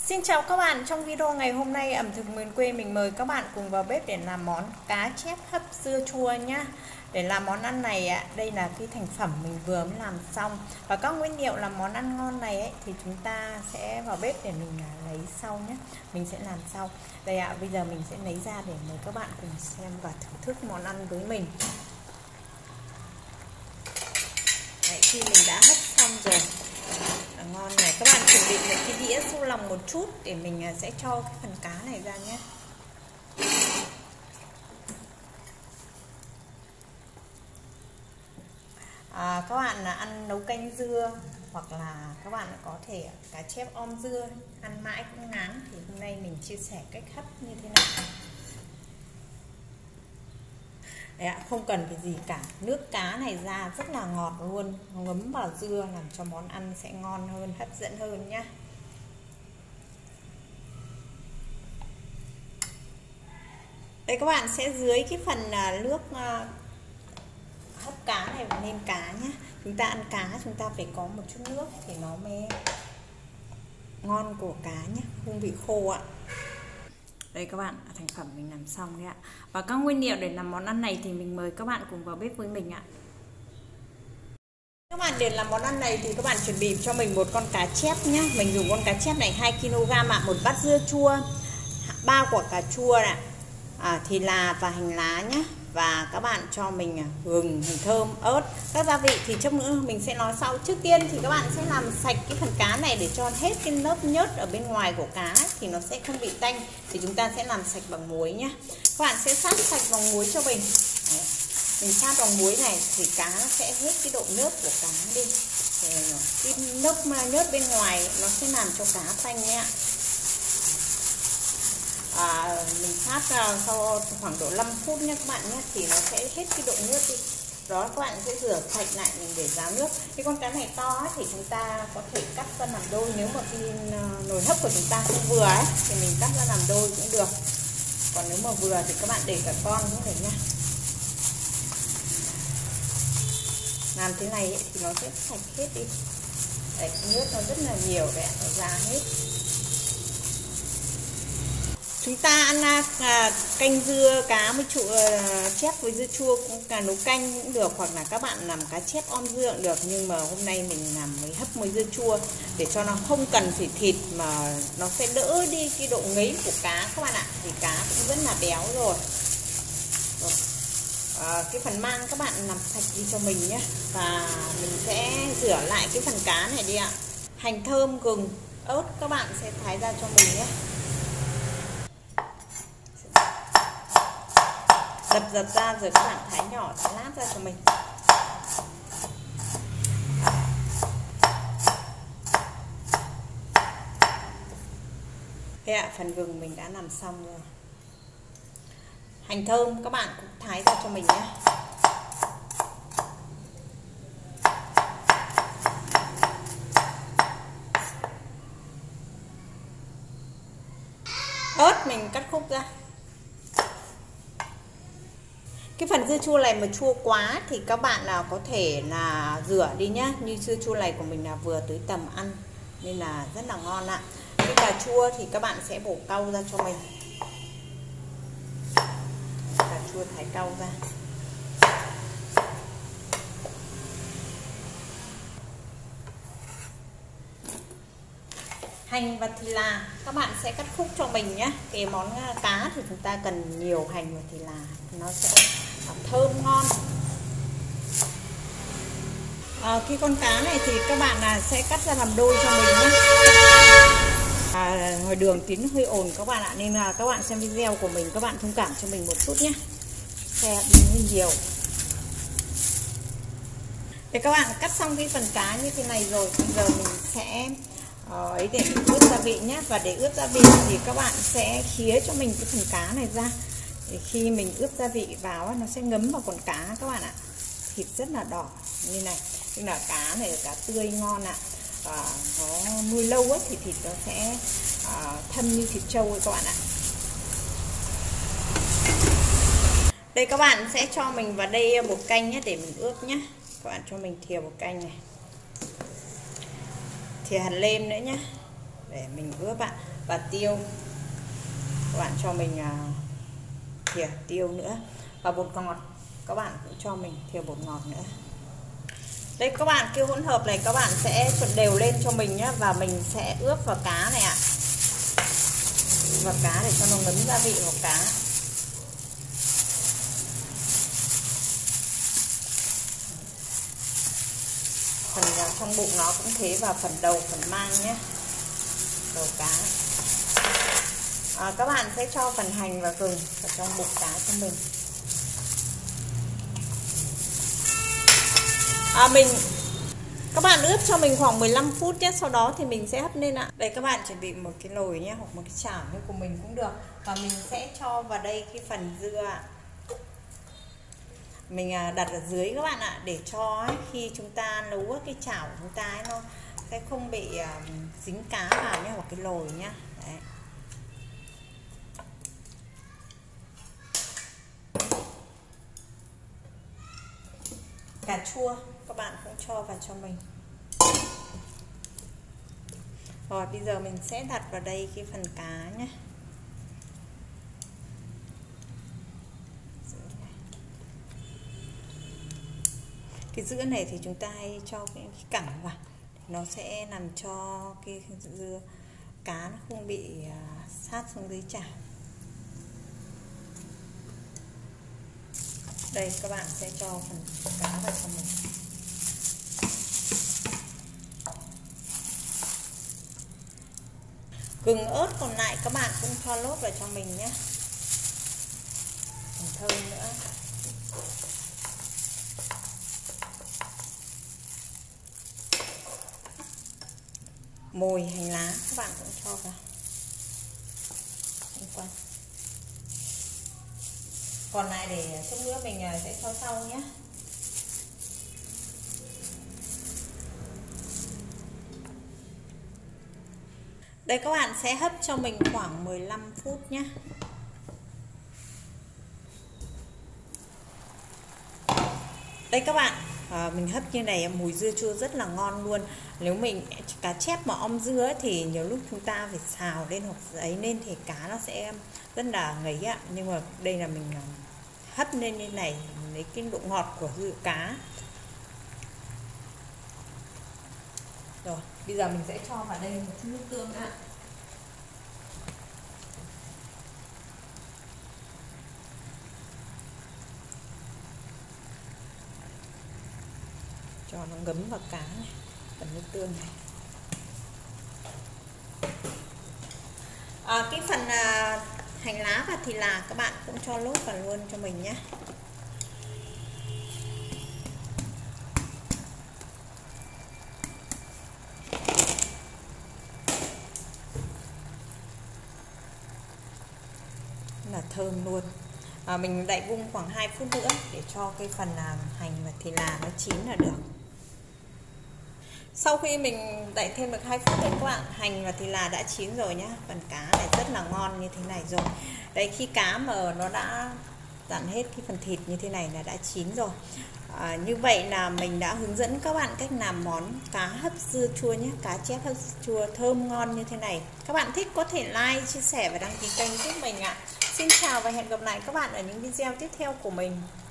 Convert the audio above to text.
Xin chào các bạn, trong video ngày hôm nay ẩm thực miền quê mình mời các bạn cùng vào bếp để làm món cá chép hấp dưa chua nhá. Để làm món ăn này đây là cái thành phẩm mình vừa mới làm xong. Và các nguyên liệu làm món ăn ngon này thì chúng ta sẽ vào bếp để mình lấy sau nhé. Mình sẽ làm sau. Đây bây giờ mình sẽ lấy ra để mời các bạn cùng xem và thưởng thức món ăn với mình. Đấy, khi mình đã hấp xong rồi ngon này, các bạn chuẩn bị một cái đĩa su lòng một chút để mình sẽ cho cái phần cá này ra nhé. Các bạn ăn nấu canh dưa hoặc là các bạn có thể cá chép om dưa ăn mãi cũng ngán, thì hôm nay mình chia sẻ cách hấp như thế nào. Đấy không cần cái gì cả, nước cá này ra rất là ngọt luôn, ngấm vào dưa làm cho món ăn sẽ ngon hơn, hấp dẫn hơn nhá. Đây các bạn sẽ dưới cái phần nước hấp cá này lên cá nhé. Chúng ta ăn cá chúng ta phải có một chút nước thì nó mới ngon của cá nhé, không bị khô ạ. Đây các bạn, thành phẩm mình làm xong đấy ạ. Và các nguyên liệu để làm món ăn này thì mình mời các bạn cùng vào bếp với mình ạ. Các bạn để làm món ăn này thì các bạn chuẩn bị cho mình một con cá chép nhé. Mình dùng con cá chép này 2 kg ạ, một bát dưa chua, 3 quả cà chua này, thì là và hành lá nhé. Và các bạn cho mình gừng, hành thơm, ớt, các gia vị thì chút nữa mình sẽ nói sau. Trước tiên thì các bạn sẽ làm sạch cái phần cá này để cho hết cái lớp nhớt ở bên ngoài của cá thì nó sẽ không bị tanh. Thì chúng ta sẽ làm sạch bằng muối nhé. Các bạn sẽ sát sạch bằng muối cho mình. Đấy. Mình sát bằng muối này thì cá nó sẽ hết cái độ nhớt của cá đi. Cái lớp nhớt bên ngoài nó sẽ làm cho cá tanh nhé. Mình sát sau khoảng độ 5 phút nhé các bạn nhé, thì nó sẽ hết cái độ nhớt đi. Đó, các bạn sẽ rửa sạch lại, mình để ráo nước. Cái con cá này to thì chúng ta có thể cắt ra làm đôi, nếu mà cái nồi hấp của chúng ta không vừa thì mình cắt ra làm đôi cũng được. Còn nếu mà vừa thì các bạn để cả con cũng được nhá. Làm thế này thì nó sẽ sạch hết đi. Đấy, nước nó rất là nhiều đấy, nó ra hết. Chúng ta ăn canh dưa cá với chép với dưa chua cũng cả nấu canh cũng được, hoặc là các bạn làm cá chép om dưa cũng được, nhưng mà hôm nay mình làm với hấp với dưa chua để cho nó không cần phải thịt mà nó sẽ đỡ đi cái độ ngấy của cá các bạn ạ. Thì cá cũng rất là béo rồi. Cái phần mang các bạn làm sạch đi cho mình nhé, và mình sẽ rửa lại cái phần cá này đi ạ. Hành thơm, gừng, ớt các bạn sẽ thái ra cho mình nhé. Dập ra rồi các bạn thái nhỏ, thái lát ra cho mình. Thế ạ, phần gừng mình đã làm xong rồi. Hành thơm các bạn cũng thái ra cho mình nhé. Ớt mình cắt khúc ra. Cái phần dưa chua này mà chua quá thì các bạn nào có thể là rửa đi nhá. Như dưa chua này của mình là vừa tới tầm ăn nên là rất là ngon ạ. Cái cà chua thì các bạn sẽ bổ cau ra cho mình. Cà chua thái cau ra. Hành và thì là các bạn sẽ cắt khúc cho mình nhé. Cái món cá thì chúng ta cần nhiều hành và thì là nó sẽ thơm ngon. Cái con cá này thì các bạn sẽ cắt ra làm đôi cho mình nhé. Ngoài đường tiếng hơi ồn các bạn ạ, nên là các bạn xem video của mình các bạn thông cảm cho mình một chút nhé. Xe đi hơi nhiều. Để các bạn cắt xong cái phần cá như thế này rồi, bây giờ mình sẽ ấy để mình ướp gia vị nhé. Và để ướp gia vị thì các bạn sẽ khía cho mình cái phần cá này ra, để khi mình ướp gia vị vào nó sẽ ngấm vào con cá các bạn ạ. Thịt rất là đỏ như này, tức là cá này là cá tươi ngon ạ. Và nó nuôi lâu ấy thì thịt nó sẽ thâm như thịt trâu ấy các bạn ạ. Đây các bạn sẽ cho mình vào đây bột canh nhé để mình ướp nhé. Các bạn cho mình thìa bột canh này, thìa hạt nêm nữa nhé. để mình ướp ạ. Và tiêu, các bạn cho mình thìa tiêu nữa. Và bột ngọt, các bạn cũng cho mình thìa bột ngọt nữa. Đây các bạn, cái hỗn hợp này các bạn sẽ trộn đều lên cho mình nhé. Và mình sẽ ướp vào cá này ạ. Vào cá để cho nó ngấm gia vị vào cá. Phần trong bụng nó cũng thế, và phần đầu, phần mang nhé, đầu cá. Các bạn sẽ cho phần hành và gừng vào trong bụng cá cho mình. Các bạn ướp cho mình khoảng 15 phút nhé, sau đó thì mình sẽ hấp lên ạ. Đây các bạn chuẩn bị một cái nồi nhé, hoặc một cái chảo như của mình cũng được. Và mình sẽ cho vào đây cái phần dưa ạ. Mình đặt ở dưới các bạn ạ, để cho khi chúng ta nấu cái chảo của chúng ta nó sẽ không bị dính cá vào nhé, hoặc cái nồi nhé. Đấy. Cà chua các bạn cũng cho vào cho mình. Rồi bây giờ mình sẽ đặt vào đây cái phần cá nhé. Cái giữa này thì chúng ta hay cho cái cẳng vào, nó sẽ làm cho cái dưa cá nó không bị sát xuống dưới chảo. Đây các bạn sẽ cho phần cá vào cho mình. Gừng ớt còn lại các bạn cũng cho lốt vào cho mình nhé, còn thơm nữa. Mồi hành lá các bạn cũng cho vào. Còn lại để chút nữa mình sẽ cho sau nhé. Đây các bạn sẽ hấp cho mình khoảng 15 phút nhé. Đây các bạn, mình hấp như này mùi dưa chua rất là ngon luôn. Nếu mình cá chép mà om dưa ấy, thì nhiều lúc chúng ta phải xào lên hoặc ấy nên thì cá nó sẽ rất là ngấy ạ. Nhưng mà đây là mình hấp lên như này lấy cái độ ngọt của dưa cá. Rồi bây giờ mình sẽ cho vào đây một chút nước tương ạ. Cho nó ngấm vào cá này, phần nước tương này. Cái phần hành lá và thì là các bạn cũng cho lốt vào luôn cho mình nhé. Là thơm luôn. Mình đậy vung khoảng 2 phút nữa để cho cái phần hành và thì là nó chín là được. Sau khi mình đậy thêm được 2 phút đấy các bạn, hành và thì là đã chín rồi nhá. Phần cá này rất là ngon như thế này rồi. Đấy, khi cá mà nó đã dặn hết cái phần thịt như thế này là đã chín rồi. Như vậy là mình đã hướng dẫn các bạn cách làm món cá hấp dưa chua nhé, cá chép hấp dưa chua thơm ngon như thế này. Các bạn thích có thể like, chia sẻ và đăng ký kênh giúp mình ạ. Xin chào và hẹn gặp lại các bạn ở những video tiếp theo của mình.